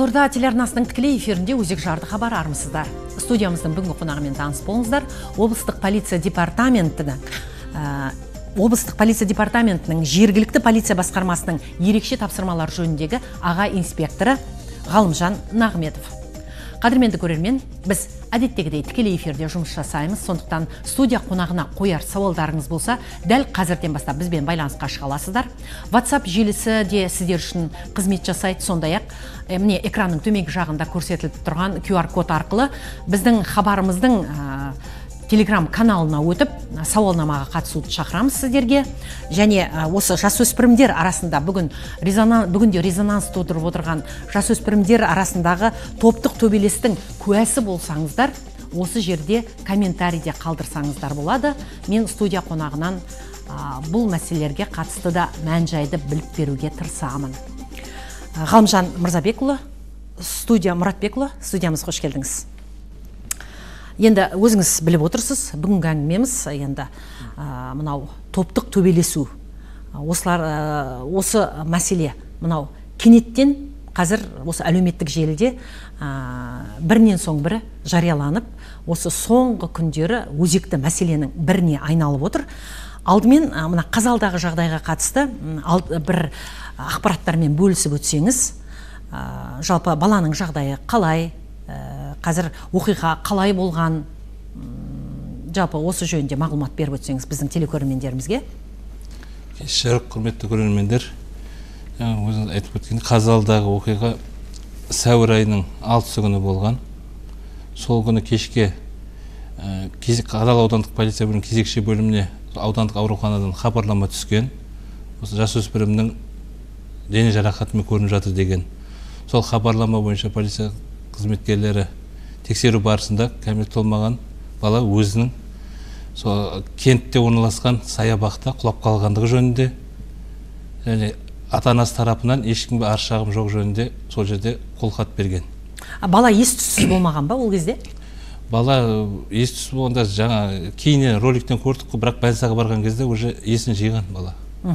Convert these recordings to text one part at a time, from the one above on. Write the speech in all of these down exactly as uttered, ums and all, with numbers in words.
Елорда телеарнасының тікелей эфирінде өзек жарды хабар армысыздар. Студиямыздың бүгінгі қонағымен таныс болыңыздар. Облыстық полиция департаментінің облыстық полиция департаментінің жергілікті полиция басқармасының ерекше тапсырмалар жөніндегі аға инспекторы Ғалымжан Нағметов. Қадірменді көрермен, біз әдеттегідей тікелей эфирде жұмыс жасаймыз, сондықтан студия қонағына қояр сауалдарыңыз болса, дәл қазірден бастап бізбен байланысқа шыға аласыздар. WhatsApp желісі де сіздер үшін қызмет жасайды, сондай-ақ міне экранның төменгі жағында көрсетіліп тұрған ку ар код арқылы біздің хабарымыздың Telegram каналына өтіп, сауалнамаға қатысуды шақырамыз сіздерге. Және осы жасөспірімдер арасында бүгін резонанс, бүгінде резонанс тудырып отырған жасөспірімдер арасындағы топтық төбелестің куәсі болсаңыздар, осы жерде комментарийде қалдырсаңыздар болады. Мен студия қонағынан бұл мәселелерге қатысты да мән-жайды біліп беруге тырысамын. Ғалымжан Мырзабекұлы, студия Мұратбекұлы, студиямызға қош келдіңіз. Енді өзіңіз біліп отырсыз, бүгінгі әңгімеміз енді мынау топтық төбелесу. Осылар осы мәселе мынау кенеттен қазір осы әлеуметтік желіде бірінен соң бірі жарияланып, осы соңғы күндері өзекті мәселенің біріне айналып отыр. Алдымен мына Қазалдағы жағдайға қатысты бір ақпараттармен бөлісіп өтсеңіз, жалпы баланың жағдайы қалай, қазір оқиға қалай болған, жалпы осы жөнінде мағлұмат беріп өтсеңіз біздің телекөрермендерімізге. Шәрік, құрметті көрермендер, өзіңіз айтып өткен Қазалдағы оқиға сәуір айының алтысы күні болған. Сол күні кешке Қазал аудандық полиция бөлімінің кезекші бөліміне аудандық ауруханадан хабарлама түскен. Осы жасөспірімнің дене жарақатымен көрініп жатыр деген. Сол хабарлама бойынша полиция қызметкерлері тексеру барысында кәмелетке толмаған бала өзінің кентте орналасқан саябақта құлап қалғандығы жөнінде және ата-анасы тарапынан ешкімге арыз шағым жоқ жөнінде сол жерде қолхат берген. Бала ес-түссіз болмаған ба ол кезде? Бала ес-түссіз болғанда жаңа кейіннен роликтен көрдік, бірақ больницаға барған кезде уже есін жиған бала.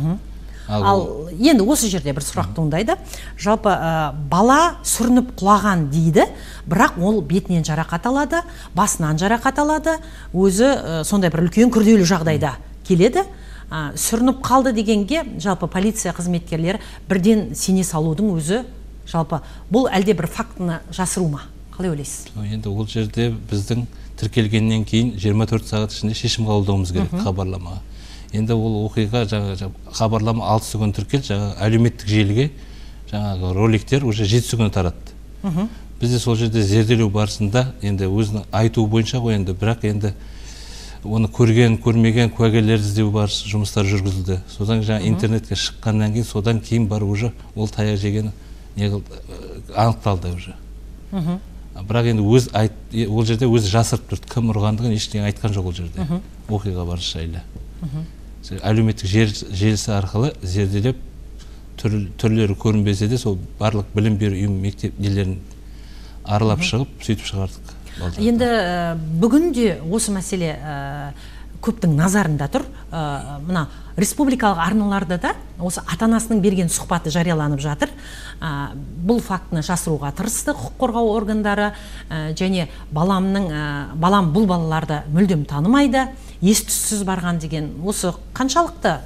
Ал енді осы жерде бір сұрақ туындайды. Жалпы бала сүрініп құлаған дейді, бірақ ол бетінен жарақат алады, басынан жарақат алады, өзі сондай бір үлкен күрделі жағдайда келеді. Сүрініп қалды дегенге жалпы полиция қызметкерлері бірден сене салудың өзі жалпы бұл әлде бір фактіні жасыру ма? Қалай ойлайсыз? Енді ол жерде біздің тіркелгеннен кейін жиырма төрт сағат ішінде шешім қабылдауымыз керек хабарламаға. Енді ол оқиға жаңа хабарлама алтысы күні тіркелді, жаңа әлеуметтік желіге жаңағы роликтер уже жетісі күні таратты. Бізде сол жерде зерделеу барысында енді өзінің айтуы бойынша ғой енді, бірақ енді оны көрген, көрмеген куәгерлерді іздеу барысы жұмыстар жүргізілді. Содан жаңа интернетке шыққаннан кейін, содан кейін бар уже ол таяқ жегені анықталды уже. Бірақ енді өз ол жерде өзі жасырып тұрды, кім ұрғандығын ештеңе айтқан жоқ ол жерде. Оқиға барысы жайлы. Әлеуметтік желісі арқылы зерделеп түрлері көрінбесе де сол барлық білім беру ұйым мектеп нелерін аралап шығып, сөйтіп шығардық. Енді бүгінде осы мәселе көптің назарында тұр. Мына республикалық арналарда да осы ата-анасының берген сұхбаты жарияланып жатыр. Бұл фактіні жасыруға тырысты құқық қорғау органдары және баламның балам бұл балаларды мүлдем танымайды, ес-түссіз барған деген осы қаншалықты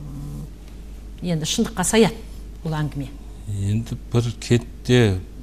енді шындыққа саяды бұл әңгіме? Енді бір кентте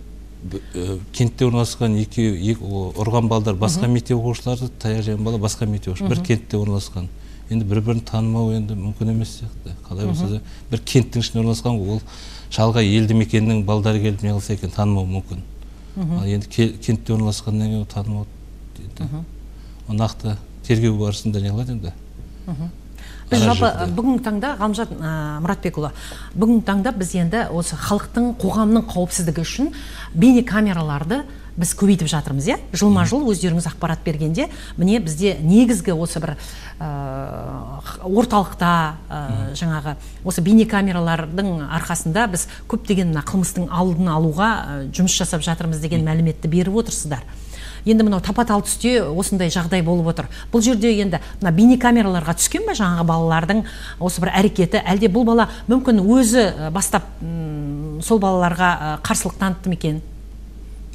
кентте орналасқан екі ұрған балдар басқа мектеп оқушылары, таяқ жеген бала басқа мектеп оқушы, бір кентте орналасқан. Енді бір-бірін танымау енді мүмкін емес сияқты. Қалай болса да бір кенттің ішінде орналасқан, ол шалғай елді мекеннің балдары келіп не қылса екен танымау мүмкін. Ал енді кентте орналасқаннан кейін танымау дейді. Нақты тергеу барысында не қылады енді? Біз жалпы бүгінгі таңда, Ғалымжан Мұратбекұлы, бүгінгі таңда біз енді осы халықтың, қоғамның қауіпсіздігі үшін бейне камераларды біз көбейтіп жатырмыз, е? Жылма жыл өздеріңіз ақпарат бергенде, міне бізде негізгі осы бір орталықта жаңағы осы бейне камералардың арқасында біз көптеген қылмыстың алдын алуға жұмыс жасап жатырмыз деген мәліметті беріп отырсыздар. Енді мынау тапа-тал түсте осындай жағдай болып отыр. Бұл жерде енді бейнекамераларға түскен бе жаңағы балалардың осы бір әрекеті, әлде бұл бала мүмкін өзі бастап сол балаларға қарсылық танытты ма екен?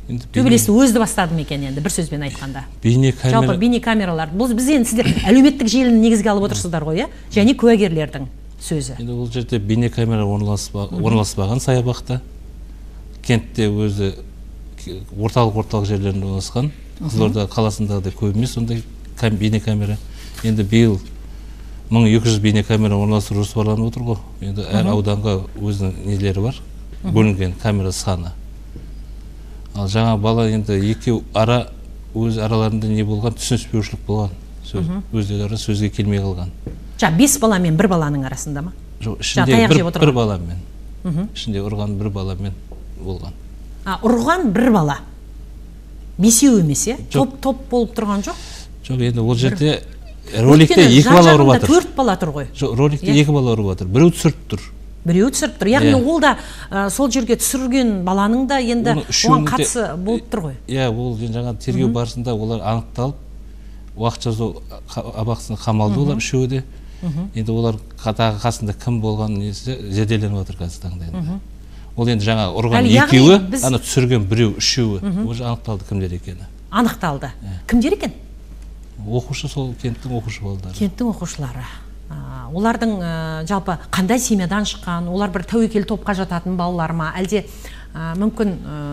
төбелесті өзді бастады ма екен енді бір сөзбен айтқанда? Бейне камера. Жалпы бейне камералар. Бұл біз енді сіздер әлеуметтік желіні негізге алып отырсыздар ғой, иә? Және куәгерлердің сөзі. Енді бұл жерде бейне камера орналаспаған саябақта. Кентте өзі орталық-орталық жерлерінде орналасқан. Қызылорда қаласындағы көп емес сондай бейне камера. Енді биыл мың екі жүз бейне камера орналастыру жоспарланып отыр ғой. Енді әр ауданға өзінің нелері бар, бөлінген камера саны. Ал жаңа бала енді екеу ара өз араларында не болған, түсініспеушілік болған. Өздері сөзге келмей қалған. Жа, бес бала мен бір баланың арасында ма? Жоқ, ішінде бір баламен. Ішінде ұрған бір баламен болған. Ұрған бір бала. Бесеу емес, е? Топ болып тұрған жоқ? Жоқ, енді ол жерде роликте екі бала ұрып жатыр. Төрт бала тұр ғой. Жоқ, роликте екі бала ұрып жатыр. Біреу түсіріп тұр. Біреу түсіріп тұр. Яғни ол да сол жерге түсірген баланың да енді оған қатысы болып тұр ғой. Иә, ол жаңа тергеу барысында олар анықталып, уақыт жазу абақтысына қамалды олар үшеуі де. Енді олар тағы қасында кім болған несі зерделеніп жатыр қазір таңда енді. Ол енді жаңа ұрған екеуі, ана түсірген біреу үшеуі, уже анықталды кімдер екені. Анықталды. Кімдер екен? Оқушы, сол кенттің оқушы балдары. Кенттің оқушылары. Олардың жалпы қандай семьядан шыққан, олар бір тәуекел топқа жататын балалар ма, әлде мүмкін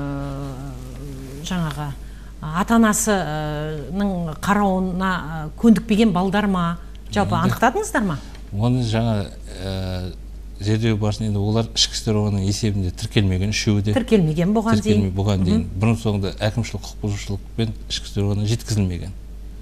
жаңағы ата-анасының қарауына көндікпеген балдар ма, жалпы анықтадыңыздар ма? Оны жаңа зерделеу барысында енді олар ішкі істер органының есебінде тіркелмеген, үшеуі де тіркелмеген бұған дейін. Бұған дейін бұрын соңында әкімшілік құқық бұзушылықпен ішкі істер органына жеткізілмеген.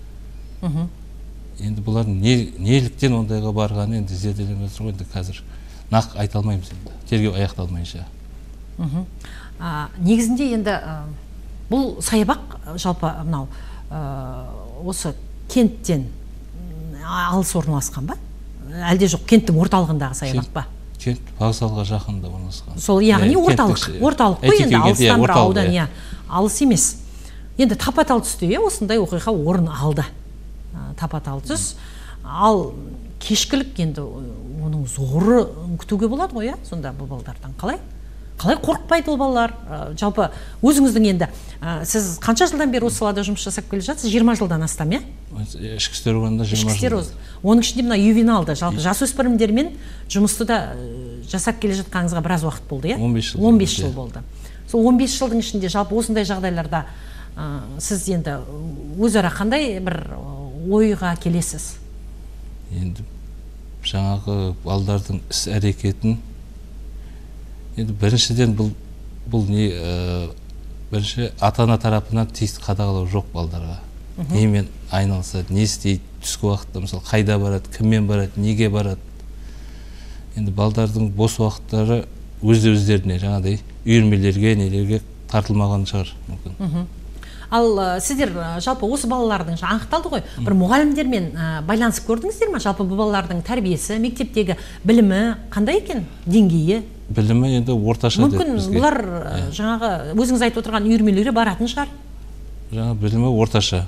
Енді бұлар неліктен ондайға барғаны енді зерделеніп жатыр ғой, енді қазір нақ айта алмаймыз енді, тергеу аяқталмайынша. Негізінде енді бұл саябақ жалпы мынау осы кенттен алыс орналасқан ба? Әлде жоқ, кенттің орталығындағы саябақ па? Кент вокзалға жақында орналасқан. Сол яғни орталық, орталық қой енді, алыстан бір аудан, алыс емес. Енді тапа-тал түсте осындай оқиға орын алды. Тапа-тал түс. Ал кешкілік енді оның зоры күтуге болады ғой, сонда бұл балалардан қалай? Қалай қорықпайды ол балалар? Жалпы өзіңіздің енді, сіз қанша жылдан бері осы салада жұмыс жасап келе жатсыз? жиырма жылдан астам, е? Ішкі істер органында жиырма жыл. Оның ішінде мына ювеналды, жалпы жасөспірімдермен жұмысты да жасап келе жатқаныңызға біраз уақыт болды, е? он бес жыл. он бес жыл болды. Сол он бес жылдың ішінде жалпы осындай жағдайларда сіз енді өзара қандай бір ойға келесіз? Енді жаңағы балдардың іс әрекетін енді біріншіден бұл бұл не бірінші ата-ана тарапынан тиісті қадағалау жоқ балдарға. Немен айналысады, не істейді, түскі уақытта мысалы қайда барады, кіммен барады, неге барады. Енді балдардың бос уақыттары өз-өздеріне жаңағыдай үйірмелерге, нелерге тартылмаған шығар мүмкін. Ал сіздер жалпы осы балалардың анықталды ғой, бір мұғалімдермен байланысып көрдіңіздер ме? Жалпы бұл балалардың тәрбиесі, мектептегі білімі қандай екен? Деңгейі? Білімі енді орташа деді бізге. Мүмкін бұлар жаңағы өзіңіз айтып отырған үйірмелері баратын шығар? Жаңа білімі орташа.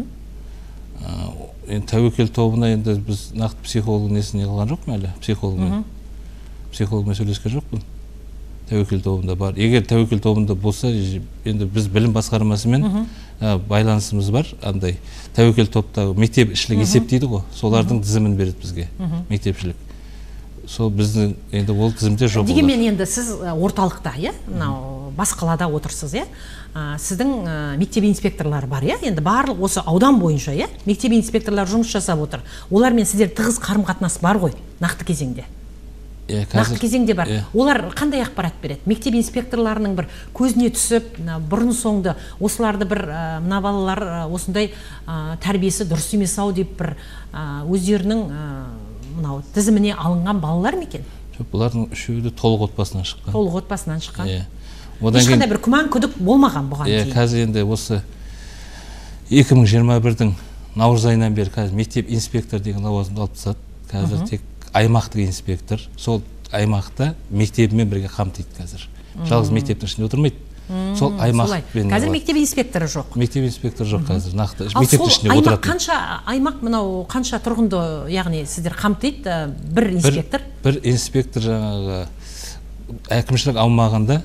Енді тәуекел тобына енді біз нақты психолог несіне қалған жоқ ма әлі? Психологмен. Психологмен сөйлескен жоқпын. Тәуекел тобында бар. Егер тәуекел тобында болса, енді біз білім басқармасымен байланысымыз бар. Андай тәуекел топтағы мектеп ішілік есептейді ғой. Солардың тізімін береді бізге. Мектепшілік. Сол біздің енді ол тізімде жоқ. Дегенмен енді сіз орталықта, е? Мынау бас қалада отырсыз, е? Сіздің мектеп инспекторлары бар, е? Енді барлық осы аудан бойынша, е? Мектеп инспекторлары жұмыс жасап отыр. Олармен сіздер тығыз қарым-қатынас бар ғой, нақты кезеңде. Нақты кезеңде бар. Олар қандай ақпарат береді? Мектеп инспекторларының бір көзіне түсіп, бұрын соңды осыларды бір мына балалар осындай тәрбиесі дұрыс емес ау деп бір өздерінің мынау тізіміне алынған балалар ма екен? Жоқ, бұлардың үшеуі де толық отбасынан шыққан. Толық отбасынан шыққан. Ешқандай бір күмән күдік болмаған бұған дейін. Қазір енді осы екі мың жиырма бірдің наурыз айынан бері қазір мектеп инспектор деген лауазымды алып тастады. Қазір тек аймақтық инспектор, сол аймақта мектебімен бірге қамтиды қазір. Жалғыз мектептің ішінде отырмайды. Сол аймақпен. Қазір мектеп инспекторы жоқ. Мектеп инспекторы жоқ қазір. Нақты мектептің ішінде отырады. Қанша аймақ мынау қанша тұрғынды, яғни сіздер қамтиды бір инспектор? Бір инспектор жаңағы әкімшілік аумағында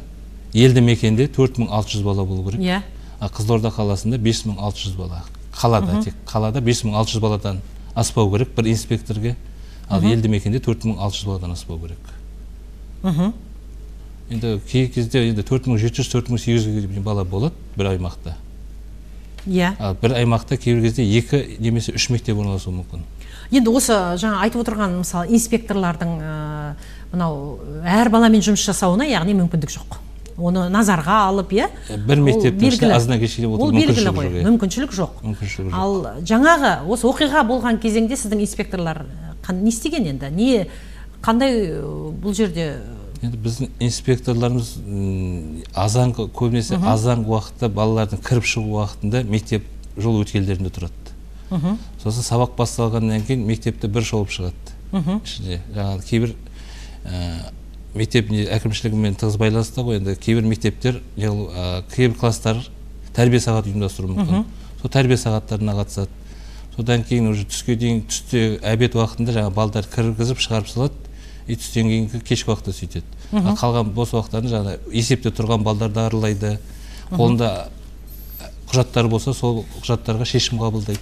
елді мекенде төрт мың алты жүз бала болу керек. Иә. Қызылорда қаласында бес мың алты жүз бала. Қалада, тек қалада бес мың алты жүз баладан аспау керек бір инспекторге. Ал елді мекенде төрт мың алты жүз баладан аспау керек. Енді кей кезде енді төрт мың жеті жүз төрт мың сегіз жүз бала болады бір аймақта. Иә. Ал бір аймақта кейбір кезде екі немесе үш мектеп орналасуы мүмкін. Енді осы жаңа айтып отырған мысалы инспекторлардың мынау әр баламен жұмыс жасауына яғни мүмкіндік жоқ. Оны назарға алып, иә? Бір мектептің ішінде азына кешелеп отыру мүмкіншілік жоқ. Мүмкіншілік жоқ. Ал жаңағы осы оқиға болған кезеңде сіздің инспекторлар не істеген енді? Не қандай бұл жерде? Енді біздің инспекторларымыз азанғы көбінесе азанғы уақытта балалардың кіріп шығу уақытында мектеп жол өткелдерінде тұрады. Сосын сабақ басталғаннан кейін мектепті бір шолып шығады. Ішінде жаңағы кейбір мектеп әкімшілігімен тығыз байланысты ғой, енді кейбір мектептер кейбір класстар тәрбие сағат ұйымдастыруы мүмкін. Сол тәрбие сағаттарына қатысады. Содан кейін уже түске дейін түсте әбет уақытында жаңағы балдар кіргізіп шығарып салады. И түстен кейінгі кешкі уақытта сөйтеді. Қалған бос уақыттарын жаңағы есепте тұрған балдарды аралайды. Қолында құжаттар болса, сол құжаттарға шешім қабылдайды.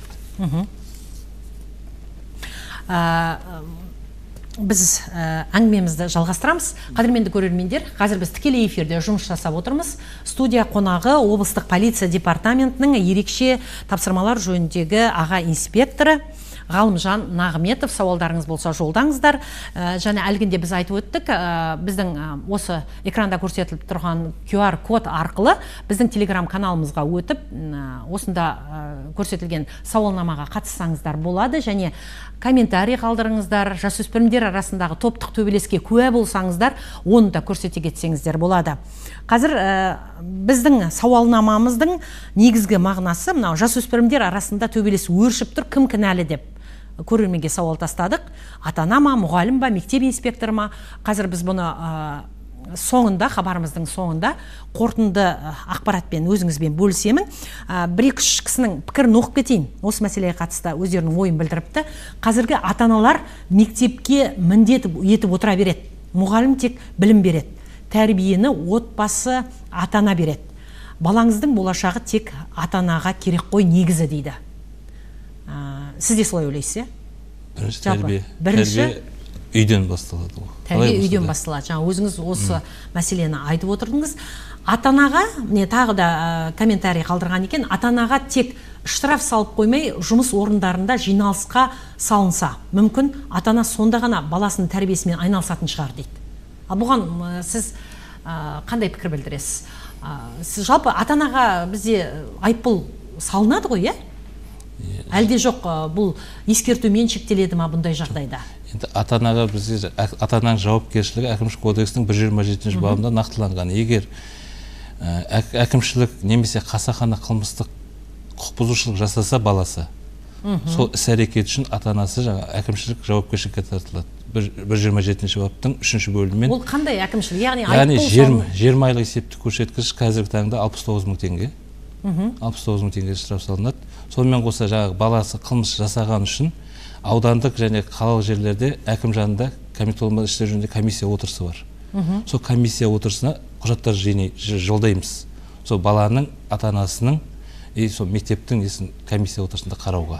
Біз әңгімемізді жалғастырамыз. Қадірменді көрермендер, қазір біз тікелей эфирде жұмыс жасап отырмыз. Студия қонағы облыстық полиция департаментінің ерекше тапсырмалар жөніндегі аға инспекторы Ғалымжан Нағыметов. Сауалдарыңыз болса жолдаңыздар. Және әлгінде біз айтып өттік, біздің осы экранда көрсетіліп тұрған ку ар код арқылы біздің телеграм каналымызға өтіп, осында көрсетілген сауалнамаға қатыссаңыздар болады. Және комментарий қалдырыңыздар, жасөспірімдер арасындағы топтық төбелеске куә болсаңыздар, оны да көрсете кетсеңіздер болады. Қазір біздің сауалнамамыздың негізгі мағынасы мынау: жасөспірімдер арасында төбелес өршіп тұр, кім кінәлі деп көрерменге сауал тастадық. Ата-ана ма, мұғалім ба, мектеп инспекторы ма? Қазір біз бұны соңында, хабарымыздың соңында қорытынды ақпаратпен өзіңізбен бөлісемін. Бір-екі үш кісінің пікірін оқып кетейін. Осы мәселеге қатысты өздерінің ойын білдіріпті. Қазіргі ата-аналар мектепке міндет етіп отыра береді. Мұғалім тек білім береді. Тәрбиені отбасы ата-ана береді. Балаңыздың болашағы тек ата-анаға керек қой негізі дейді. Сіз де солай ойлайсыз, е? Тәрбие. Тәрбие үйден басталады. Тәрбие үйден басталады. Жаңа өзіңіз осы мәселені айтып отырдыңыз. Ата-анаға, міне тағы да комментарий қалдырған екен, ата-анаға тек штраф салып қоймай, жұмыс орындарында жиналысқа салынса, мүмкін ата-ана сонда ғана баласының тәрбиесімен айналысатын шығар дейді. Бұған сіз қандай пікір білдіресіз? Сіз жалпы ата-анаға бізде айыппұл салынады ғой, е? Әлде жоқ, бұл ескертумен шектеледі ма бұндай жағдайда? Енді ата-анаға бізде ата-ананың жауапкершілігі әкімшілік кодекстің бір жүз жиырма жетінші бабында нақтыланған. Егер әкімшілік немесе қасақана қылмыстық құқық бұзушылық жасаса баласы, сол іс-әрекет үшін ата-анасы әкімшілік жауапкершілікке тартылады. бір жүз жиырма жетінші баптың үшінші бөлімімен. Ол қандай әкімшілік? Яғни жиырма айлық есептік көрсеткіш қазіргі таңда алпыс тоғыз мың теңге. алпыс тоғыз мың теңге штраф салынады. Сонымен қоса жаңағы баласы қылмыс жасаған үшін аудандық және қалалық жерлерде әкім жанында комитет істер жөнінде комиссия отырысы бар. Сол комиссия отырысына құжаттар жолдаймыз. Сол баланың ата-анасының и сол мектептің несін комиссия отырысында қарауға.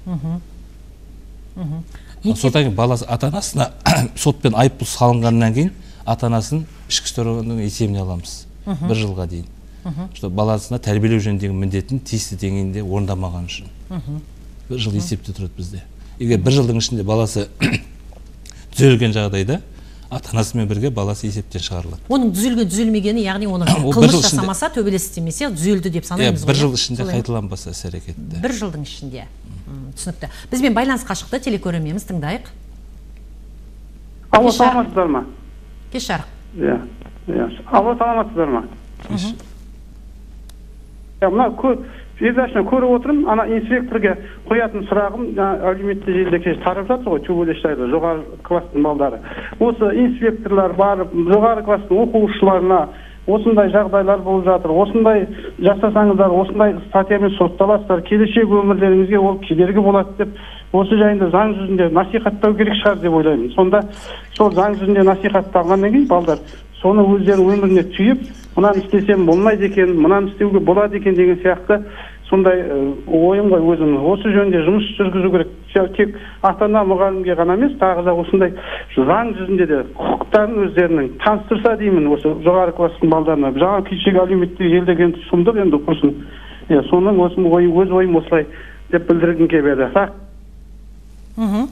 Содан кейін баласы ата-анасына сотпен айыппұл салынғаннан кейін ата-анасын ішкі істер органының есебіне аламыз бір жылға дейін. Баласына тәрбиелеу жөніндегі міндетін тиісті деңгейінде орындамаған үшін. Бір жыл есепте тұрады бізде. Егер бір жылдың ішінде баласы түзелген жағдайда, ата-анасымен бірге баласы есептен шығарылады. Оның түзелген түзелмегені, яғни оны қылмыс жасамаса, төбелес істемесе, түзелді деп санаймыз ғой. Бір жыл ішінде қайталанбаса іс-әрекетті. Бір жылдың ішінде. Түсінікті. Бізбен байланысқа шықты, телекөрерменіміз тыңдайық. Алло, саламатсыздар ма? Кеш жарық. Иә, иә. Алло, саламатсыздар ма? Мына передачаны көріп отырмын, ана инспекторға қоятын сұрағым, әлеуметтік желіде кеш тарап жатыр ғой, төбелестайды, жоғары класстың балдары. Осы инспекторлар барып, жоғары класстың оқушыларына осындай жағдайлар болып жатыр, осындай жасасаңыздар, осындай статьямен сотталасыздар, келешек өмірлеріңізге ол кедергі болады деп, осы жайында заң жүзінде насихаттау керек шығар деп ойлаймын. Сонда сол заң жүзінде насихатталғаннан кейін балдар соны өздерінің өміріне түйіп, мынаны істесем болмайды екен, мынаны істеуге болады екен деген сияқты сондай ойым ғой өзім. Осы жөнінде жұмыс жүргізу керек. Тек ата-ана мұғалімге ғана емес, тағы да осындай заң жүзінде де құқықтарын өздерінің таныстырса деймін осы жоғары класстың балдарына. Жаңа кешегі әлеуметтік желдеген сұмдық енді құрсын. Иә, соның осы ойым, өз ойым осылай деп білдіргім келеді. Мхм.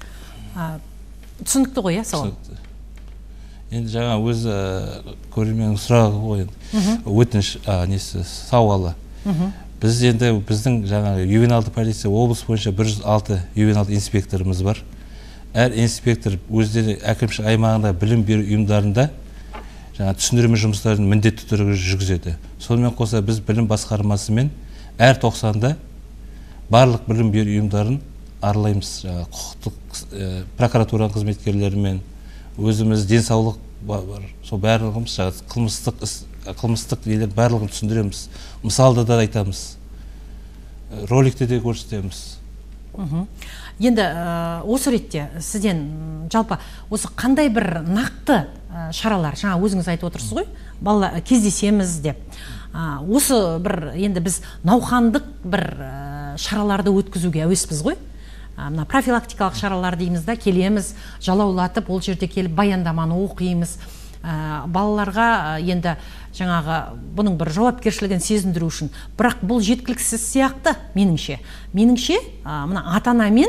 Түсінікті ғой, иә, сауал. Енді жаңа өз көрерменнің сұрағы ғой, өтініш несі сауалы. Біз енді біздің жаңағы ювеналды полиция облыс бойынша бір жүз алты ювеналды инспекторымыз бар. Әр инспектор өздері әкімшілік аймағында білім беру ұйымдарында жаңа түсіндірме жұмыстарын міндетті түрде жүргізеді. Сонымен қоса біз білім басқармасымен әр тоқсанда барлық білім беру ұйымдарын аралаймыз. Жаңа құқықтық прокуратура қызметкерлерімен өзіміз денсаулық бар. Сол барлығымыз жаңа қылмыстық іс қылмыстық нелер барлығын түсіндіреміз. Мысалды да айтамыз. Роликте де көрсетеміз. Енді осы ретте сізден жалпы осы қандай бір нақты шаралар, жаңа өзіңіз айтып отырсыз ғой, бала кездесеміз деп. Осы бір енді біз науқандық бір шараларды өткізуге әуеспіз ғой. Мына профилактикалық шаралар дейміз да, келеміз, жалаулатып, ол жерде келіп баяндаманы оқимыз. Балаларға енді жаңағы бұның бір жауапкершілігін сезіндіру үшін. Бірақ бұл жеткіліксіз сияқты меніңше. Меніңше мына ата-анамен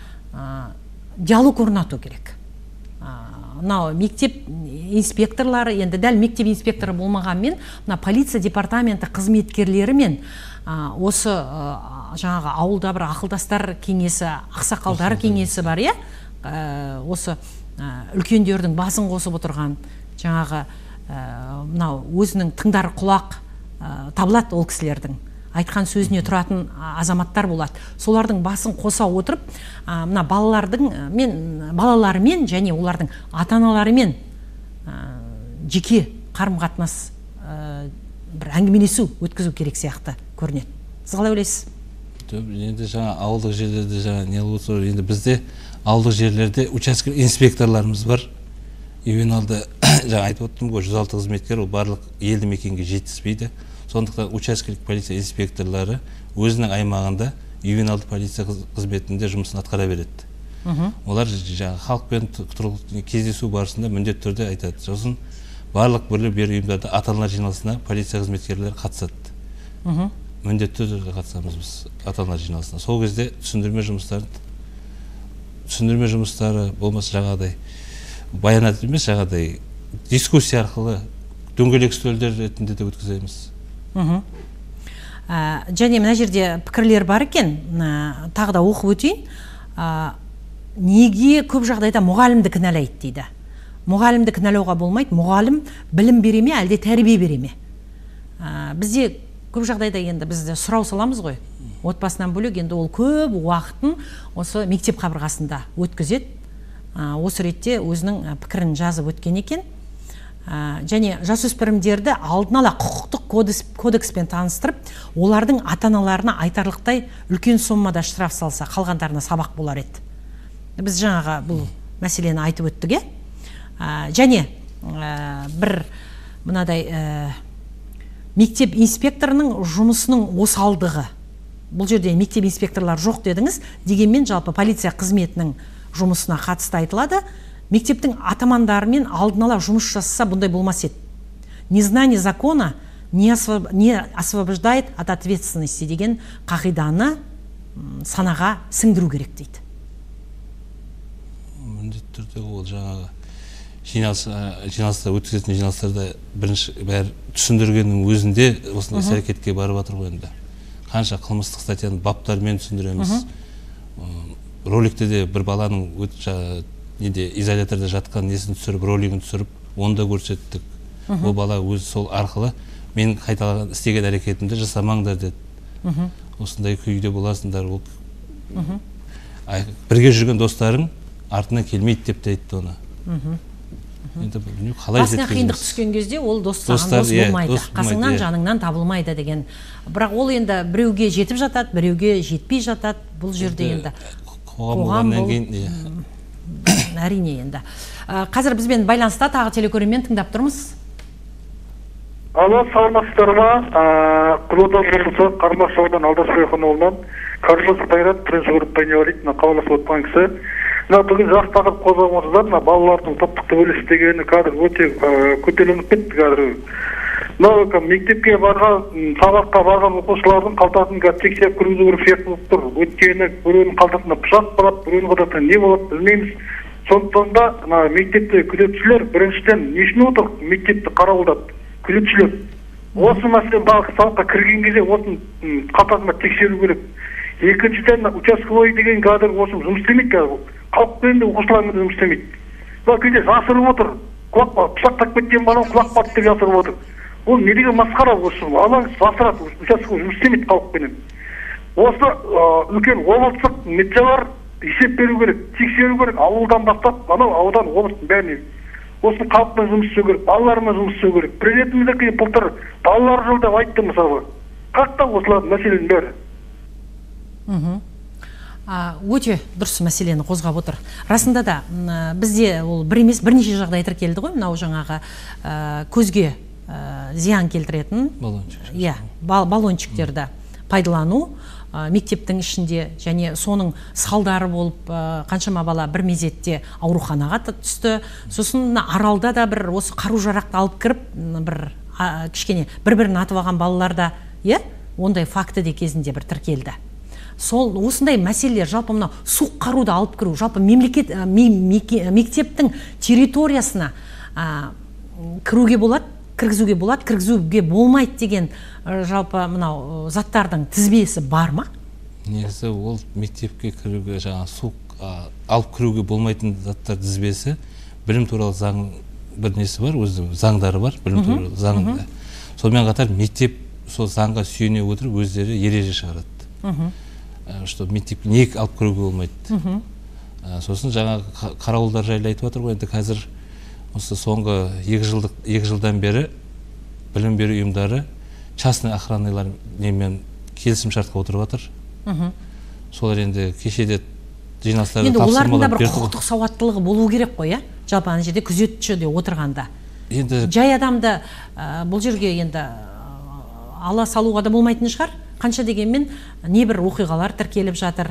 диалог орнату керек. Мынау мектеп инспекторлары, енді дәл мектеп инспекторы болмағанмен, мына полиция департаменті қызметкерлерімен осы жаңағы ауылда бір ақылдастар кеңесі, ақсақалдар кеңесі бар, иә? Осы үлкендердің басын қосып отырған жаңағы мынау өзінің тыңдары құлақ табылады ол кісілердің. Айтқан сөзіне тұратын азаматтар болады. Солардың басын қоса отырып, мына балалардың мен балаларымен және олардың ата-аналарымен жеке қарым-қатынас бір әңгімелесу өткізу керек сияқты көрінеді. Сіз қалай ойлайсыз? Енді жаңа ауылдық жерлерде жаңа не болса, енді бізде ауылдық жерлерде учаскелік инспекторларымыз бар. Ювеналды жаңа айтып отырмын ғой, жүз алты қызметкер ол барлық елді мекенге жетіспейді. Сондықтан учаскелік полиция инспекторлары өзінің аймағында ювеналды полиция қызметінде жұмысын атқара береді. Олар жаңа халықпен кездесу барысында міндетті түрде айтады. Сосын барлық білім беру ұйымдарда ата-аналар жиналысына полиция қызметкерлері қатысады. Міндетті түрде қатысамыз біз ата-аналар жиналысына. Сол кезде түсіндірме жұмыстары түсіндірме жұмыстары болмаса жаңағыдай баянат емес, жаңағыдай дискуссия арқылы дөңгелек үстелдер ретінде де өткіземіз. Және мына жерде пікірлер бар екен, тағы да оқып өтейін. Неге көп жағдайда мұғалімді кінәлайды дейді. Мұғалімді кінәлауға болмайды, мұғалім білім бере ме, әлде тәрбие бере ме? Бізде көп жағдайда енді бізде сұрау саламыз ғой. Отбасынан бөлек енді ол көп уақытын осы мектеп қабырғасында өткізеді. Осы ретте өзінің пікірін жазып өткен екен. Және жасөспірімдерді алдын ала құқықтық кодекспен таныстырып, олардың ата-аналарына айтарлықтай үлкен соммада штраф салса, қалғандарына сабақ болар еді. Біз жаңаға бұл мәселені айтып өттік, е? Және бір мынадай мектеп инспекторының жұмысының осалдығы. Бұл жерде мектеп инспекторлар жоқ дедіңіз, дегенмен жалпы полиция қызметінің жұмысына қатысты айтылады. Мектептің атамандарымен алдын ала жұмыс жасаса бұндай болмас еді. Незнание закона не освобождает от ответственности деген қағиданы санаға сіңдіру керек дейді. Міндетті түрде ол жаңағы жиналыста өткізетін жиналыстарда бірінші бәрі түсіндіргеннің өзінде осындай іс-әрекетке барып жатыр ғой енді. Қанша қылмыстық статьяның баптарымен түсіндіреміз. Роликте де бір баланың неде изоляторда жатқан несін түсіріп, ролигін түсіріп, оны да көрсеттік. Ол бала өзі сол арқылы мен қайталаған істеген әрекетімді жасамаңдар деді. Осындай күйде боласыңдар. Бірге жүрген достарың артына келмейді деп те айтты оны. Басына қиындық түскен кезде ол дос саған дос болмайды, қасыңнан жаныңнан табылмайды деген. Бірақ ол енді біреуге жетіп жатады, біреуге жетпей жатады. Бұл жерде енді қоғам болғаннан кейін әрине енді. Қазір бізбен байланыста тағы телекөрермен тыңдап тұрмыз. Алло, саламатсыздар ма? Қызылорда облысы Қармақшы ауданы Алдашбайхан ауылынан Карлос Қайрат бірінші группа инвалид, мына қабылдасып отқан кісі. Мына бүгін жақсы тақырып қозғап отырсыздар, мына балалардың топтық төбелес дегені қазір өте көтеріліп кетті қазір. Мына мектепке барған, сабаққа барған оқушылардың қалтасын тексеріп кіргізу керек сияқты болып тұр. Өйткені біреудің қалтасында пышақ болады, біреудің қалтасында не болады білмейміз. Сондықтан да мына мектепте күзетшілер біріншіден не үшін отыр? Мектепті қарауылдап күзетшілер. Осы мәселе барлық сабаққа кірген кезде осын қалтасына тексеру керек. Екіншіден участковой деген кадр осы жұмыс істемейді қазір. Қалып келгенде оқушылармен жұмыс істемейді. Бұл кейде жасырып отыр. Құлақ пышақ тақып кеткен балам құлақ барды деп жасырып отыр. Ол не деген масқара осы? Алаң жасырады, участковой жұмыс істемейді қалыппенен. Осы үлкен облыстық медиалар есеп беру керек, тексеру керек. Ауылдан бастап, анау аудан облыстың бәріне осы қалыппен жұмыс істеу керек, балалармен жұмыс істеу керек. Президентіміз де былтыр балалар жылы деп айтты мысалы. Қақта осылардың мәселенің бәрі. Өте дұрыс мәселені қозғап отыр. Расында да бізде ол бір емес бірнеше жағдай тіркелді ғой, мынау жаңағы көзге зиян келтіретін баллончиктерді пайдалану мектептің ішінде, және соның салдары болып қаншама бала бір мезетте ауруханаға түсті. Сосын Аралда да бір осы қару-жарақты алып кіріп бір кішкене бір-бірін атып алған балаларда, е, ондай факті де кезінде бір тіркелді. Сол осындай мәселелер, жалпы мынау суық қаруды алып кіру, жалпы мемлекет мектептің территориясына кіруге болады, кіргізуге болады, кіргізуге болмайды деген жалпы мынау заттардың тізбесі бар ма? Негізі ол мектепке кіруге, жаңа суық алып кіруге болмайтын заттар тізбесі білім туралы заң бір несі бар, өзі заңдары бар, білім туралы заңында. Сонымен қатар мектеп сол заңға сүйене отырып өздері ереже шығарады. Что мектепке не алып кіруге болмайды. Сосын жаңа қарауылдар жайлы айтып отыр ғой, енді қазір осы соңғы екі жылдан бері білім беру ұйымдары частный охранныйлар немен келісім шартқа отырып отыр. Солар енді кешеде жиналыстарда тапсырмалар олардың да бір құқықтық сауаттылығы болу керек қой, жалпы ана жерде күзетші де отырғанда. Жай адамды бұл жерге енді ала салуға да болмайтын шығар. Қанша дегенмен небір оқиғалар тіркеліп жатыр.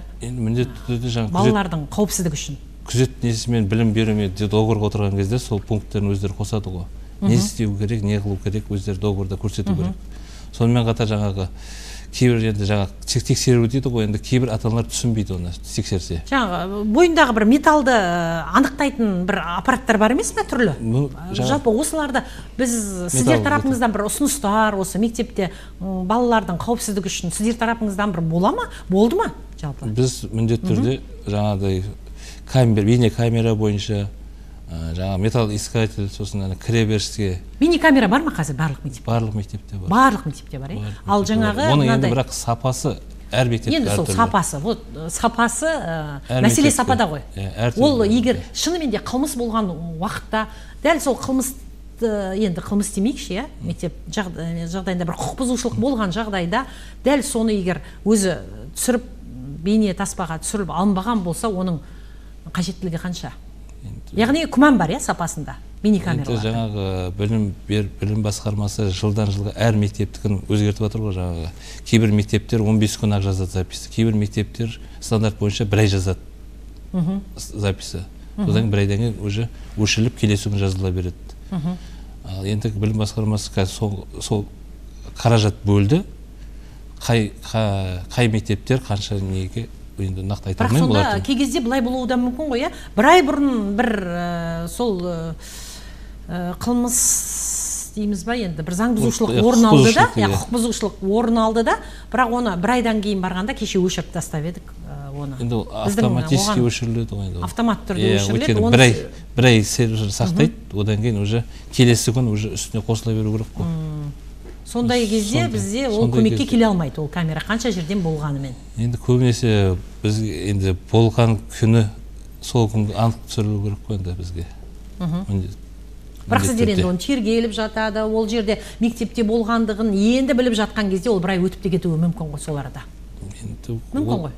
Балалардың қауіпсіздігі үшін. Күзет несімен білім берумен договорға отырған кезде сол пункттерін өздері қосады ғой. Не істеу керек, не қылу керек, өздері договорда көрсету керек. Сонымен қатар жаңағы кейбір енді жаңа тексеру дейді ғой, енді кейбір ата-аналар түсінбейді оны тексерсе. Жаңағы бойындағы бір металды анықтайтын бір аппараттар бар емес пе түрлі? Жалпы осыларды біз сіздер тарапыңыздан бір ұсыныстар, осы мектепте балалардың қауіпсіздігі үшін сіздер тарапыңыздан бір бола ма? Болды ма жалпы? Біз міндетті түрде жаңағыдай камера, бейне камера бойынша жаңа металл искатель, сосын кіреберіске. Бейне камера бар ма қазір барлық мектепте? Барлық мектепте бар. Барлық мектепте бар, е? Ал жаңағы оның енді бірақ сапасы әр мектепте әртүрлі. Енді сол сапасы, вот сапасы мәселе сапада ғой. Ол егер шынымен де қылмыс болған уақытта, дәл сол қылмыс енді қылмыс демейікші, е? Мектеп жағдайында бір құқық бұзушылық болған жағдайда, дәл соны егер өзі түсіріп, бейне таспаға түсіріп алынбаған болса, оның қажеттілігі қанша? Яғни күмән бар, сапасында бейнекамераларда. Жаңағы білім бер білім басқармасы жылдан жылға әр мектептікін өзгертіп отыр ғой, жаңағы кейбір мектептер он бес күн ақ жазады записі, кейбір мектептер стандарт бойынша бір ай жазады записі. Содан бір айдан кейін уже өшіріліп келесі күн жазыла береді. Ал енді білім басқармасы сол қаражат бөлді, қай мектептер қанша неге енді нақты айта алмаймын бұларды. Бірақ сонда кей кезде былай болуы да мүмкін ғой, бір ай бұрын бір сол қылмыс дейміз ба, енді бір заң бұзушылық орын алды да, құқық бұзушылық орын алды да, бірақ оны бір айдан кейін барғанда кеше өшіріп тастап едік оны. Енді автоматически өшіріледі ғой. Автомат түрде өшіріледі. Бір ай сервер сақтайды, одан кейін уже келесі күн уже үстіне қосыла беру керек қой. Сондай кезде бізде ол көмекке келе алмайды, ол камера қанша жерден болғанымен. Енді көбінесе біз енді болған күні сол күн анық түсірілу керек қой енді бізге. Бірақ сіздер енді оны тергеліп жатады, ол жерде мектепте болғандығын енді біліп жатқан кезде ол бір ай өтіп те кетуі мүмкін ғой сол арада. Мүмкін ғой.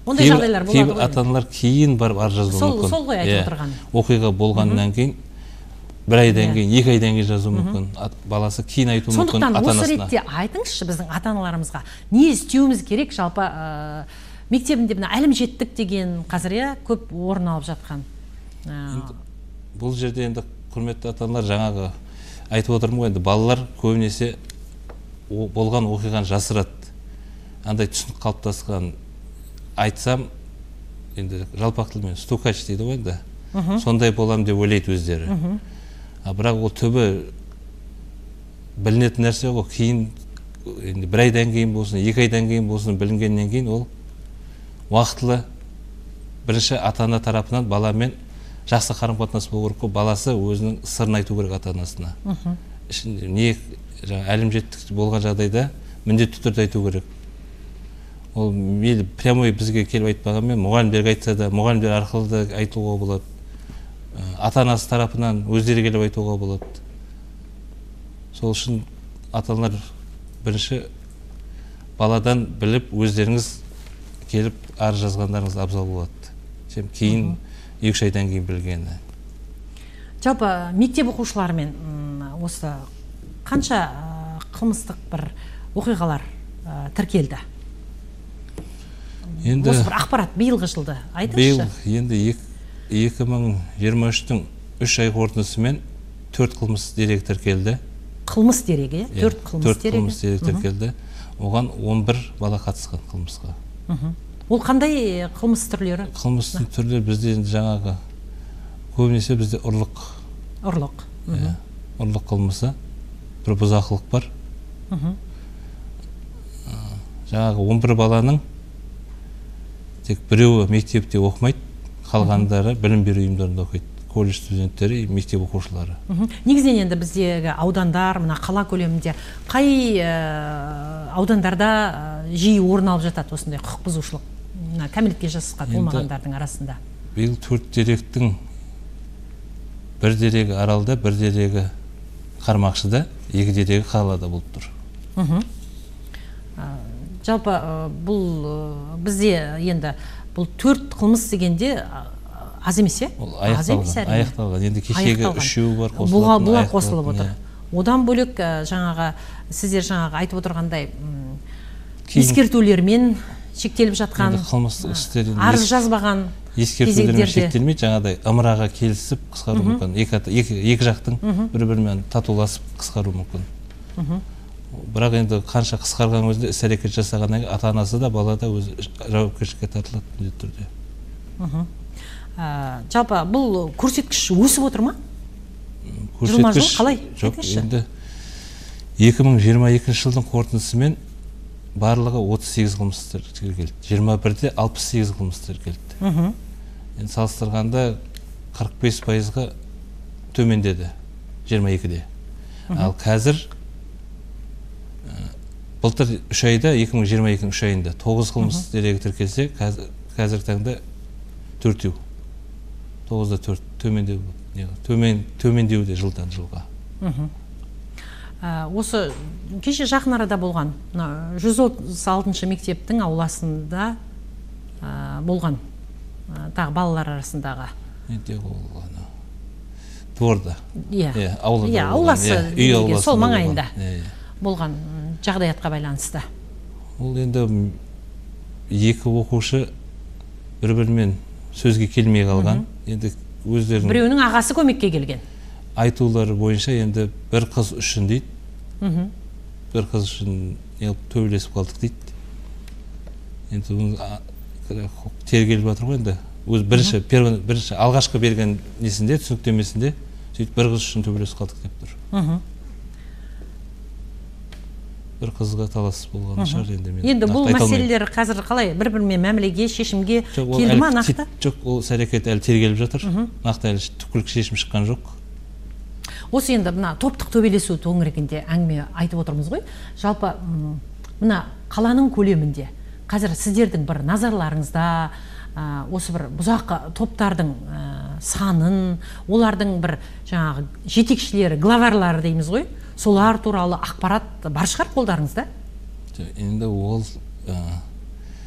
Ондай жағдайлар болады ғой. Ата-аналар кейін барып арыз жазуы мүмкін. Сол ғой айтып отырған. Оқиға болғаннан кейін бір айдан кейін, екі айдан кейін жазуы мүмкін. Баласы кейін айтуы мүмкін ата-анасына. Сондықтан осы ретте айтыңызшы біздің ата-аналарымызға не істеуіміз керек, жалпы мектебінде мына әлімжеттік деген қазір иә көп орын алып жатқан. Бұл жерде енді құрметті ата-аналар жаңағы айтып отырмын ғой, енді балалар көбінесе болған оқиғаны жасырады. Андай түсінік қалыптасқан айтсам, енді жалпақ тілмен стукач дейді ғой енді. Сондай болам деп ойлайды өздері. Бірақ ол түбі білінетін нәрсе ғой, кейін енді бір айдан кейін болсын, екі айдан кейін болсын білінгеннен кейін ол уақытылы бірінші ата-ана тарапынан баламен жақсы қарым-қатынас болу керек қой, баласы өзінің сырын айту керек ата-анасына. Не әлімжеттік болған жағдайда міндетті түрде айту керек. Ол мейлі прямой бізге келіп айтпағанмен, мұғалімдерге айтса да, мұғалімдер арқылы да айтуға болады. Ата-анасы тарапынан өздері келіп айтуға болады. Сол үшін ата-аналар бірінші баладан біліп, өздеріңіз келіп арыз жазғандарыңыз абзал болады. Сен кейін екі-үш айдан кейін білгені. Жалпы мектеп оқушыларымен осы қанша қылмыстық бір оқиғалар тіркелді? Осы бір ақпарат биылғы жылды айтыңызшы. Биыл енді екі мың жиырма үштің үш ай қорытындысымен төрт қылмыс дерегі тіркелді. Қылмыс дерегі, төрт қылмыс дерегі. төрт қылмыс дерегі тіркелді. Оған он бір бала қатысқан қылмысқа. Ол қандай қылмыс түрлері? Қылмыстың түрлері бізде жаңағы көбінесе бізде ұрлық. Ұрлық. Ұрлық қылмысы, бір бұзақылық бар. Жаңағы он бір баланың тек біреуі мектепте оқымайды, қалғандары білім беру ұйымдарында оқиды. Колледж студенттері, мектеп оқушылары. Негізінен енді біздегі аудандар, мына қала көлемінде қай аудандарда жиі орын алып жатады осындай құқық бұзушылық? Кәмелетке жасқа толмағандардың арасында. Биыл төрт деректің бір дерегі Аралда, бір дерегі Қармақшыда, екі дерегі қалада болып тұр. Жалпы бұл бізде енді бұл төрт қылмыс дегенде аз емес, е? Аз емес әрине. Аяқталған. Енді кешегі үшеуі бар қосылып. Бұлар қосылып отыр. Одан бөлек жаңағы сіздер жаңағы айтып отырғандай ескертулермен шектеліп жатқан, арыз жазбаған ескертулермен шектелмейді, жаңағыдай ымыраға келісіп қысқару мүмкін. Екі жақтың бір-бірімен татуласып қысқару мүмкін. Бірақ енді қанша қысқарған өзінде іс әрекет жасағаннан кейін ата-анасы да бала да өзі жауапкершілікке тартылады міндетті түрде. Жалпы бұл көрсеткіш өсіп отыр ма? Көрсеткіш қалай? Жоқ, енді екі мың жиырма екінші жылдың қорытындысымен барлығы отыз сегіз қылмыс тіркелді. жиырма бірде алпыс сегіз қылмыс тіркелді. Енді салыстырғанда қырық бес пайызға төмендеді жиырма екіде. Ал қазір былтыр үш айда, екі мың жиырма екінің үш айында тоғыз қылмыс дерегі тіркелсе, қазіргі таңда төртеу. тоғызда төрт төмендеуде жылдан жылға. Осы кеше жақын арада болған жүз отыз алтыншы мектептің ауласында болған тағы балалар арасындағы. Неде болған? Дворда. Иә, ауласы сол маңайында болған жағдаятқа байланысты. Ол енді екі оқушы бір-бірімен сөзге келмей қалған. Енді өздерінің біреуінің ағасы көмекке келген. Айтулары бойынша енді бір қыз үшін дейді. Бір қыз үшін төбелесіп қалдық дейді. Енді тергеліп жатыр ғой енді. Өз бірінші бірінші алғашқы берген несінде, түсініктемесінде сөйтіп бір қыз үшін төбелесіп қалдық деп тұр. Бір қызға талас болған шығар енді мен. Енді бұл мәселелер қазір қалай бір-бірімен мәмілеге, шешімге келді ма нақты? Жоқ, ол іс-әрекет әлі тергеліп жатыр. Нақты әлі түпкілікті шешім шыққан жоқ. Осы енді мына топтық төбелесу төңірегінде әңгіме айтып отырмыз ғой. Жалпы мына қаланың көлемінде қазір сіздердің бір назарларыңызда осы бір бұзақы топтардың санын, олардың бір жаңағы жетекшілері, главарлары дейміз ғой. Солар туралы ақпарат бар шығар қолдарыңызда? Енді ол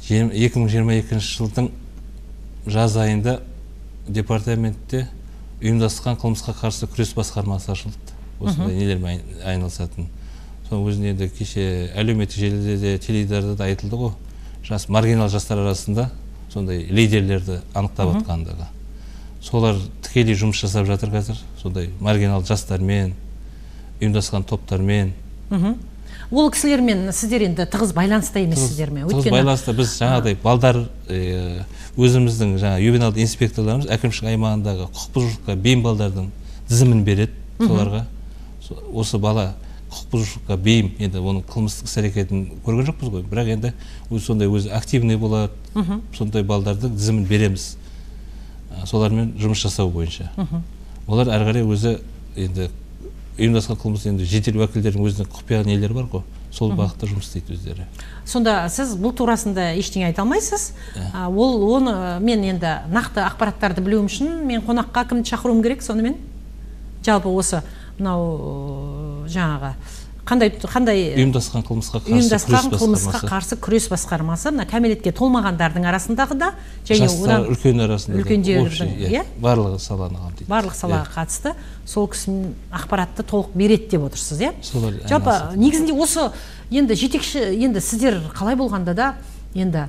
екі мың жиырма екінші жылдың жаз айында департаментте ұйымдасқан қылмысқа қарсы күрес басқармасы ашылды. Осындай нелермен айналысатын. Соның өзінде енді кеше әлеуметтік желіде де, теледидарда да айтылды ғой. Жас маргинал жастар арасында сондай лидерлерді анықтап атқандығы. Солар тікелей жұмыс жасап жатыр қазір. Сондай маргинал жастармен, ұйымдасқан топтармен. Ол кісілермен сіздер енді тығыз байланыста емессіздер ме? Тығыз байланыста біз жаңағыдай балдар өзіміздің жаңа ювеналды инспекторларымыз әкімшілік аймағындағы құқық бұзушылыққа бейім балдардың тізімін береді соларға. Осы бала құқық бұзушылыққа бейім, енді оның қылмыстық іс-әрекетін көрген жоқпыз ғой, бірақ енді өзі сондай өзі активный болады, сондай балдардың тізімін береміз. Солармен жұмыс жасау бойынша. Олар әрі қарай өзі енді ұйымдасқан қылмыс енді жедел уәкілдердің өзінің құпия нелері бар ғой, сол бағытта жұмыс істейді өздері. Сонда сіз бұл турасында ештеңе айта алмайсыз? Ол оны мен енді нақты ақпараттарды білуім үшін мен қонаққа кімді шақыруым керек сонымен? Жалпы осы мынау жаңағы қандай қандай ұйымдасқан қылмысқа қарсы ұйымдасқан қылмысқа қарсы күрес басқармасы, мына кәмелетке толмағандардың арасындағы да және жастар үлкен арасында үлкендердің, иә, барлығы саланы қамтиды. Барлық салаға қатысты сол кісі ақпаратты толық береді деп отырсыз, иә? Солар жалпы негізінде осы енді жетекші, енді сіздер қалай болғанда да енді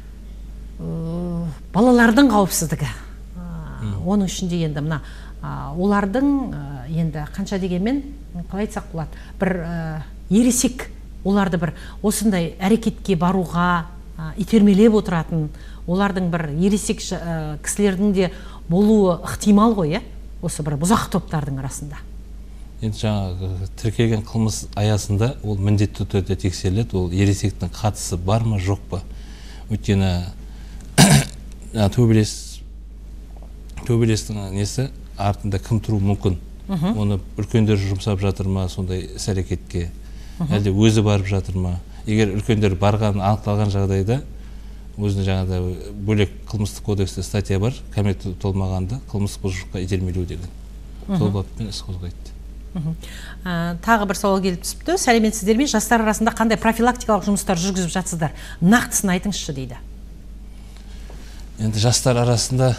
балалардың қауіпсіздігі, оның ішінде енді мына олардың енді қанша дегенмен қалай айтсақ болады, бір ересек оларды бір осындай әрекетке баруға итермелеп отыратын, олардың бір ересек кісілердің де болуы ықтимал ғой, иә? Осы бір бұзақ топтардың арасында. Енді жаңағы тіркелген қылмыс аясында ол міндетті түрде тексеріледі, ол ересектің қатысы бар ма, жоқ па? Өйткені төбелес төбелестің несі артында кім тұру мүмкін? Оны үлкендер жұмсап жатыр ма сондай іс-әрекетке? Әлде өзі барып жатыр ма? Егер үлкендер барған анықталған жағдайда өзінің жаңағыда бөлек қылмыстық кодексте статья бар, кәмелетке толмағанды қылмыстық бұзушылыққа итермелеу деген. Сол баппен іс қозғайды. Тағы бір сауал келіп түсіпті. Сәлеметсіздер ме? Жастар арасында қандай профилактикалық жұмыстар жүргізіп жатсыздар? Нақтысын айтыңызшы дейді. Енді жастар арасында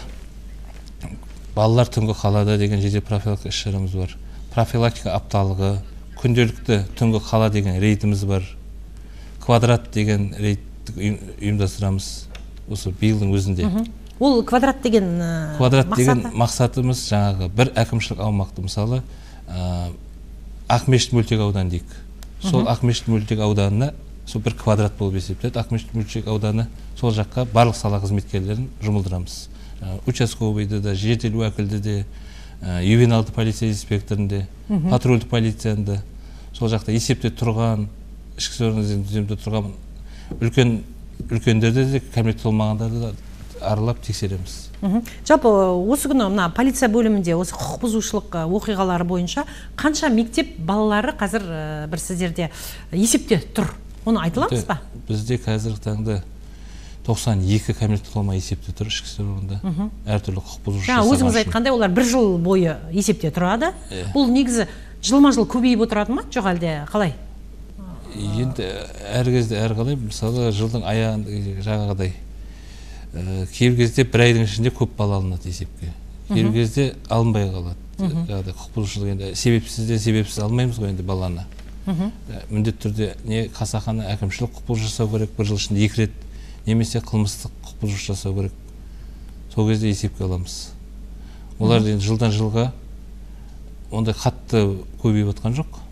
балалар түнгі қалада деген жедел профилактика іс-шарамыз бар. Профилактика апталығы, күнделікті түнгі қала деген рейтіміз бар. Квадрат деген рейтті ұйымдастырамыз осы биылдың өзінде. Ол квадрат деген квадрат деген мақсатымыз жаңағы бір әкімшілік аумақты, мысалы Ақмешіт мөлтек ауданы дейік. Сол Ақмешіт мөлтек ауданына сол бір квадрат болып есептеледі. Ақмешіт мөлтек ауданы сол жаққа барлық сала қызметкерлерін жұмылдырамыз. Участковыйды да, жедел уәкілді де, ювеналды полиция инспекторында, патрульдік полицияны сол жақта есепте тұрған, ішкі сорыңызден дүземде тұрған үлкен үлкендерді де, кәмелетке толмағандарды да аралап тексереміз. Жалпы осы күні мына полиция бөлімінде осы құқық бұзушылық оқиғалары бойынша қанша мектеп балалары қазір бір сіздерде есепте тұр? Оны айта аламыз ба? Бізде қазіргі таңда тоқсан екі кәмелетке толмай есепте тұр ішкі істер органында. Әртүрлі құқық бұзушылық жасаған үшін. Өзіңіз айтқандай, олар бір жыл бойы есепте тұрады. Бұл негізі жылма-жыл көбейіп отырады ма? Жоқ әлде қалай? Енді әр кезде әр қалай, мысалы жылдың аяғында жаңағыдай кейбір кезде бір айдың ішінде көп бала алынады есепке. Кейбір кезде алынбай қалады. Жаңағыдай құқық бұзушылық енді себепсізден себепсіз алмаймыз ғой енді баланы. Міндетті түрде не қасақана әкімшілік құқық бұзушылық жасау керек, бір жыл ішінде екі рет, немесе қылмыстық құқық бұзушылық жасау керек. Сол кезде есепке аламыз. Олар енді жылдан жылға ондай қатты көбейіп отқан жоқ.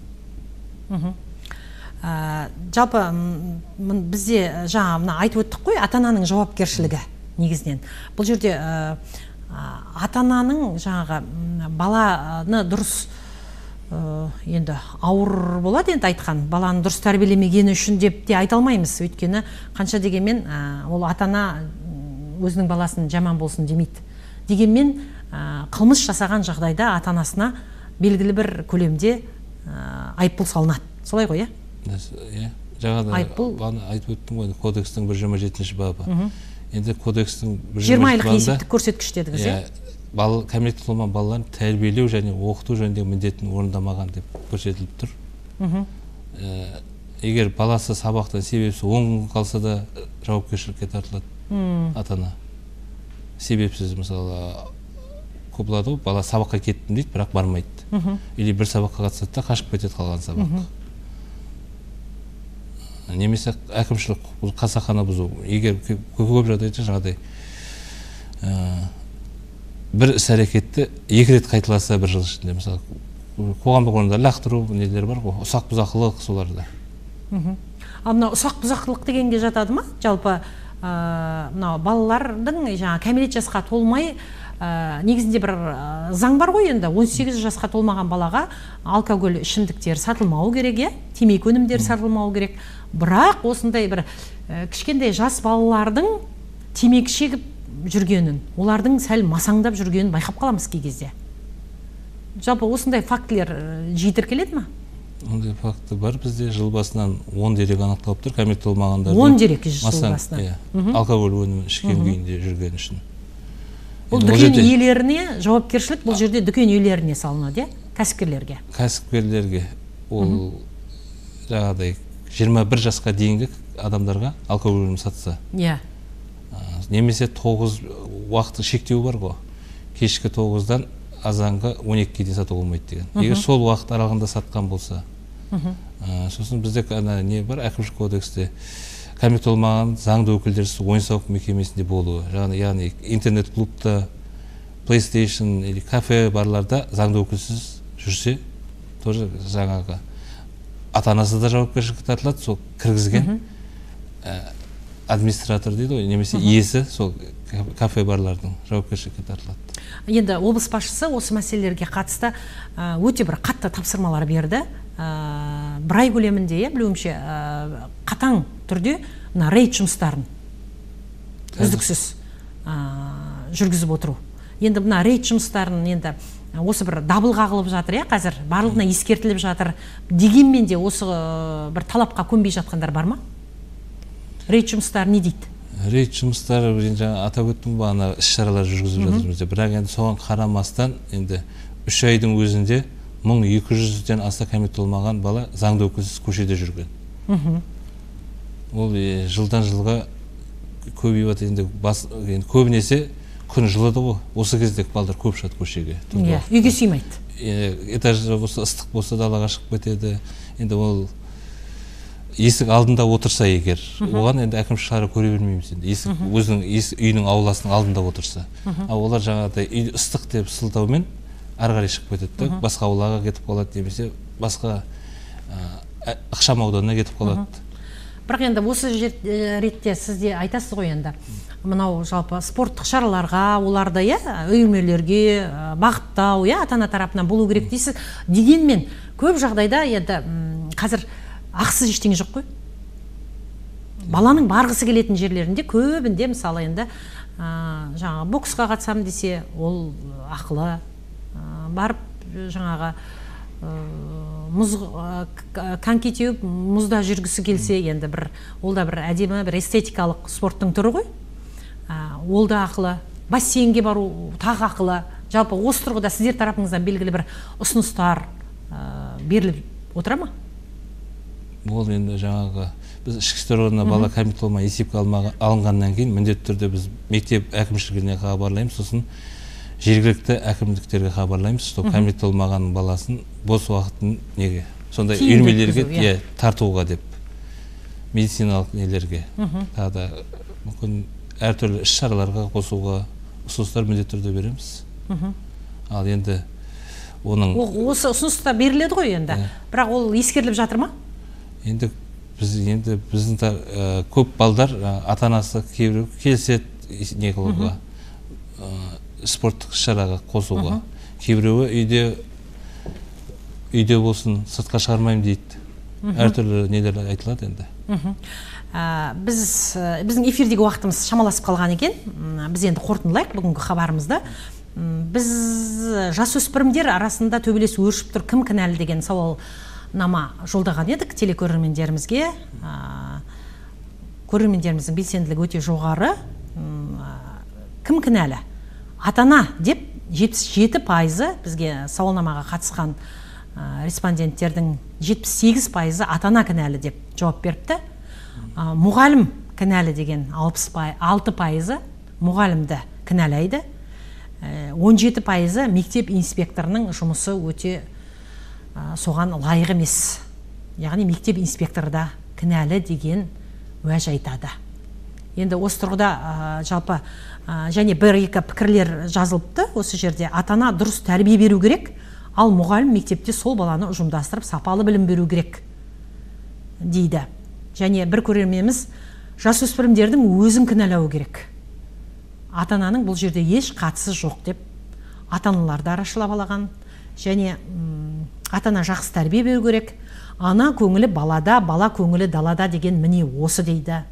Жалпы бізде жаңа мына айтып өттік қой, ата-ананың жауапкершілігі негізінен. Бұл жерде ата-ананың жаңағы баланы дұрыс енді ауыр болады енді айтқан, баланы дұрыс тәрбиелемегені үшін деп те айта алмаймыз. Өйткені қанша дегенмен ол ата-ана өзінің баласын жаман болсын демейді. Дегенмен қылмыс жасаған жағдайда ата-анасына белгілі бір көлемде айыппұл салынады. Солай ғой, иә? Жаңада айтып өттім ғой, кодекстің бір жүз жиырма жетінші бабы. Енді кодекстің бір жүз жиырма айлық есептік көрсеткіш дедіңіз, иә? Кәмелетке толмаған балаларын тәрбиелеу және оқыту жөніндегі міндетін орындамаған деп көрсетіліп тұр. егер баласы сабақтан себепсіз он күн қалса да жауапкершілікке тартылады ата-ана. Себепсіз мысалы көп болады ғой, бала сабаққа кеттім дейді, бірақ бармайды. Или бір сабаққа қатысады да қашып кетеді қалған сабаққа. Немесе әкімшілік қасақана бұзу. Егер көп жағдайда жағдай бір іс әрекетті екі рет қайталаса бір жыл ішінде, мысалы қоғамдық орында лақтыру нелер бар ғой, ұсақ бұзақылық соларда. Ал мына ұсақ бұзақылық дегенге жатады ма? Жалпы мына балалардың жаңа кәмелет жасқа толмай, негізінде бір заң бар ғой енді, он сегіз жасқа толмаған балаға алкоголь ішімдіктер сатылмау керек, темекі өнімдері сатылмау керек. Бірақ осындай бір кішкентай жас балалардың темекі шегіп жүргенін, олардың сәл масаңдап жүргенін байқап қаламыз кей кезде. Жалпы осындай фактілер жиі тіркеледі ме? Ондай факті бар бізде, жыл басынан он дерек анықталып тұр, кәмелет толмағандардың. он дерек жыл басынан. Алкоголь өнімін ішкен күйінде жүрген үшін. Бұл дүкен иелеріне жауапкершілік бұл жерде дүкен иелеріне салынады, кәсіпкерлерге. Кәсіпкерлерге ол жаңағыдай жиырма бір жасқа дейінгі адамдарға алкоголь өнімін сатса. Иә. Немесе тоғыз уақыты шектеу бар ғой. Кешкі тоғыздан азанғы он екіге дейін сатуға болмайды деген. Егер сол уақыт аралығында сатқан болса, сосын бізде не бар, әкімшілік кодексте кәмелет толмаған заңды өкілдерсіз ойын-сауық мекемесінде болуы. Яғни интернет-клубта, PlayStation или кафе барларда заңды өкілсіз жүрсе, тоже жаңағы ата-анасы да жауапкершілікке тартылады, сол кіргізген администратор дейді ғой, немесе иесі сол кафе барлардың жауапкершілікке тартылады. Енді облыс басшысы осы мәселелерге қатысты өте бір қатты тапсырмалар берді. Бір ай көлемінде, білуімше, қатаң түрде рейд жұмыстарын үздіксіз жүргізіп отыру. Енді мына рейд жұмыстарын енді осы бір дабыл қағылып жатыр, қазір барлығына ескертіліп жатыр. Дегенмен де осы бір талапқа көнбей жатқандар бар ма? Рейд жұмыстары не дейді? Рейд жұмыстары жаңа атап өттім ба, ана іс-шаралар жүргізіп жатырмыз. Бірақ енді соған қарамастан енді үш айдың өзінде мың екі жүзден аса кәмелет толмаған бала заңды өкілсіз көшеде жүрген. Ол жылдан жылға көбейіп жатыр. Енді көбінесе күн жылыды ғой. Осы кезде балдар көп шығады көшеге. Үйге сыймайды. Этажда болса ыстық болса далаға шығып кетеді. Енді ол есік алдында отырса егер, оған енді әкімшілік шара көре бермейміз енді. Есік өзінің үйінің ауласының алдында отырса. Ал олар жаңағыдай ыстық деп сылтаумен ары қарай шығып кетеді, басқа аулаға кетіп қалады, немесе басқа ықшам ауданына кетіп қалады. Бірақ енді осы ретте сізде айтасыз ғой енді, мынау жалпы спорттық шараларға, оларды үйірмелерге бағыттау, ата-ана тарапынан болу керек дейсіз. Дегенмен көп жағдайда енді қазір ақысыз ештеңе жоқ қой. Баланың барғысы келетін жерлерінде көбінде мысалы енді жаңағы боксқа қатысам десе, ол ақылы. Барып жаңағы мұз коньки теуіп, мұзда жүргісі келсе, енді бір ол да бір әдемі бір эстетикалық спорттың түрі ғой. Ол да ақылы. Бассейнге бару тағы ақылы. Жалпы осы тұрғыда сіздер тарапыңыздан белгілі бір ұсыныстар беріліп отыра ма? Ол енді жаңағы біз ішкі істер органына бала кәмелет толмай есепке алынғаннан кейін міндетті түрде біз мектеп әкімшілігіне хабарлаймыз, сосын жергілікті әкімдіктерге хабарлаймыз, что кәмелет толмаған баласын бос уақытын неге, сондай үйірмелерге тартуға деп, медициналық нелерге, тағы мүмкін әртүрлі іс-шараларға қосуға ұсыныстар міндетті түрде береміз. Ал енді оның осы ұсыныстар беріледі ғой енді, бірақ ол ескеріліп жатыр ма? Енді біз енді біздің көп балдар ата-анасы кейбір келсет не қылуға, спорттық шараға қосуға. Кейбіреуі үйде үйде болсын, сыртқа шығармайым дейді. Әртүрлі нелер айтылады енді. Біз біздің эфирдегі уақытымыз шамаласып қалған екен. Біз енді қорытындылайық бүгінгі хабарымызды. Біз жасөспірімдер арасында төбелес өршіп тұр, кім кінәлі деген сауал нама жолдаған едік телекөрермендерімізге. Көрермендеріміздің белсенділігі өте жоғары. Кім кінәлі? Ата-ана деп жетпіс жеті пайызы бізге сауалнамаға қатысқан респонденттердің жетпіс сегіз пайызы ата-ана кінәлі деп жауап беріпті. Мұғалім кінәлі деген алты пайызы мұғалімді кінәлайды. он жеті пайызы мектеп инспекторының жұмысы өте соған лайық емес. Яғни мектеп инспекторы да кінәлі деген уәж айтады. Енді осы тұрғыда жалпы және бір-екі пікірлер жазылыпты. Осы жерде ата-ана дұрыс тәрбие беру керек, ал мұғалім мектепте сол баланы ұжымдастырып сапалы білім беру керек дейді. Және бір көрерменіміз жасөспірімдердің өзін кінәлауы керек. Ата-ананың бұл жерде еш қатысы жоқ деп ата-аналарды арашылап алған. Және ата-ана жақсы тәрбие беру керек. Ана көңілі балада, бала көңілі далада деген міне осы дейді.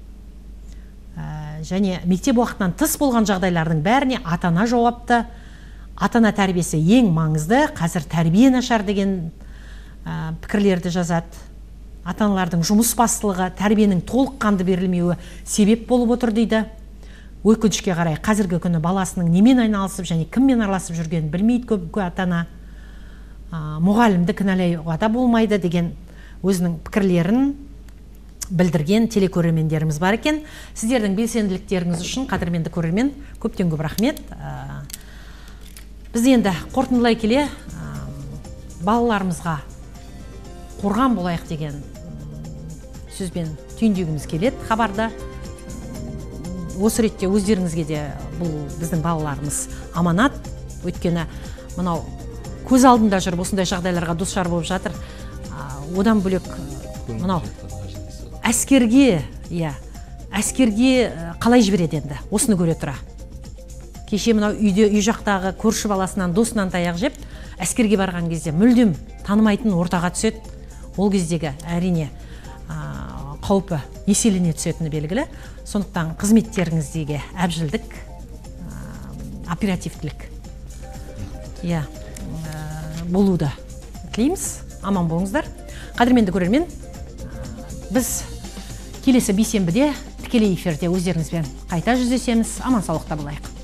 Және мектеп уақытынан тыс болған жағдайлардың бәріне ата-ана жауапты. Ата-ана тәрбиесі ең маңызды, қазір тәрбие нашар деген пікірлерді жазады. Ата-аналардың жұмыс бастылығы, тәрбиенің толыққанды берілмеуі себеп болып отыр дейді. Өкінішке қарай қазіргі күні баласының немен айналысып және кіммен араласып жүргенін білмейді көп ата-ана. Мұғалімді кінәлауға да болмайды деген өзінің пікірлерін білдірген телекөрермендеріміз бар екен. Сіздердің белсенділіктеріңіз үшін қадірменді көрермен, көптен көп рахмет. Біз енді қорытындылай келе балаларымызға қорған болайық деген сөзбен түйіндегіміз келеді хабарда. Осы ретте өздеріңізге де бұл біздің балаларымыз аманат. Өйткені мынау көз алдында жүріп осындай жағдайларға душар болып жатыр. Одан бөлек мынау әскерге, иә, әскерге қалай жібереді енді? Осыны көре тұра. Кеше мынау үйде үй жақтағы көрші баласынан, досынан таяқ жеп, әскерге барған кезде мүлдем танымайтын ортаға түседі. Ол кездегі әрине қаупі еселене түсетіні белгілі. Сондықтан қызметтеріңіздегі әбжілдік, оперативтілік иә, болуды тілейміз. Аман болыңыздар. Қадірменді көрермен, біз келесі бейсенбіде тікелей эфирде өздеріңізбен қайта жүздесеміз. Аман саулықта болайық.